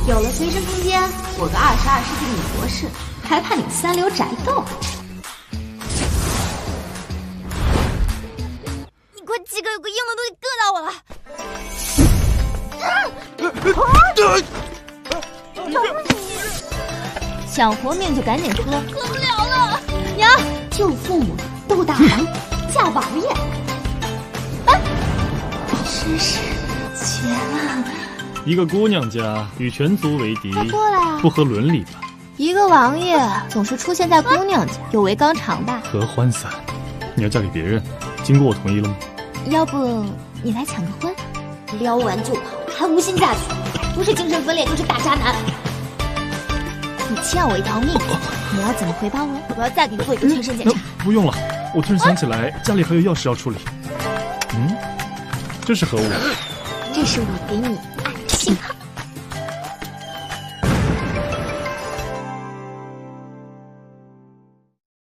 有了随身空间，我个22世纪女博士，还怕你三流宅斗？ 你快几个有个硬的东西硌到我了！ 想活命就赶紧喝， 喝不了了！ 娘， 救父母，斗大王，嫁王爷。真是绝了！ 一个姑娘家与全族为敌， 快过来啊！ 不合伦理吧？ 一个王爷总是出现在姑娘家，有违纲常吧？ 合欢散，你要嫁给别人，经过我同意了吗？ 要不你来抢个婚？ 撩完就跑，还无心嫁娶，不是精神分裂就是大渣男。 你欠我一条命，你要怎么回报我？我要再给你做一个全身检查。 不用了，我突然想起来，家里还有要事要处理。这是何物？ 这是我给你